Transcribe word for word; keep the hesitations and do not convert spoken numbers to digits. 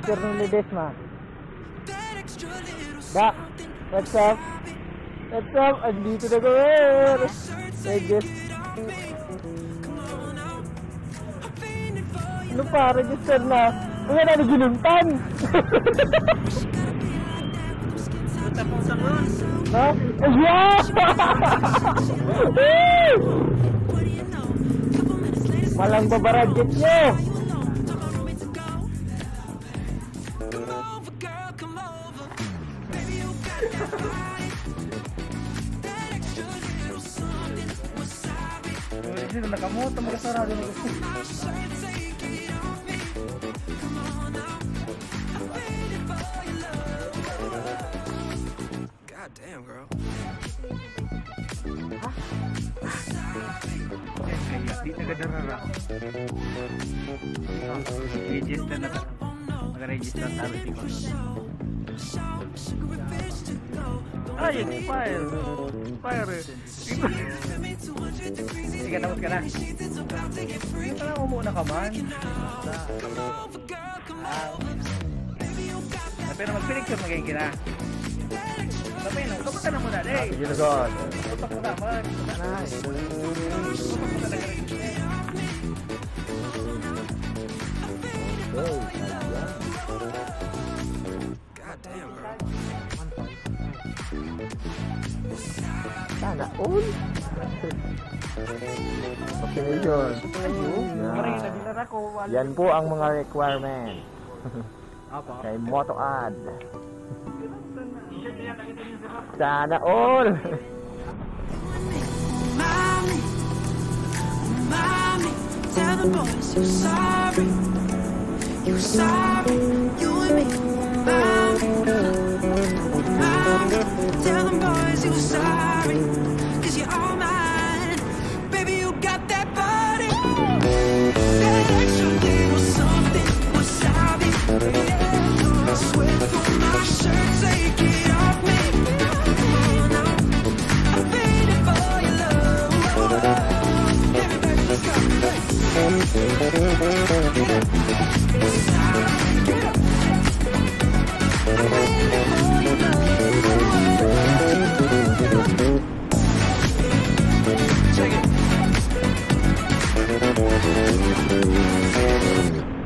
picture ng Ledesma. Da, what's up? What's up? Andito na gawin. I guess. Ano pa? Register na. Kaya na naginuntan. Punta po sa doon. Ha? Yeah! Walang babaradget nyo. Dito nakamoto magasarado na gusto. God damn, girl. Di nagadarara. Register na tayo. Mag-register tayo dito. Ay, expire. Expire. Sige, tapos ka na. Hindi pa lang umuuna ka man. Pero mag-picture magayin ka na. Tapi no, kamusta na muna, eh? Sige na, God. Kamusta muna, man? Nice. Kamusta muna na galing. God damn, bro. Sana all. Okay na yun. Yan po ang mga requirement. Kay MotoAd. Sana all. Mommy, mommy, tell the boys you're sorry. You're sorry, you and me. Mommy, mommy, tell the boys you're sorry. Cause you're all mine. Baby, you got that body. That extra little something wasabi. Yeah, sweat from my shirt, take it off me. Check it.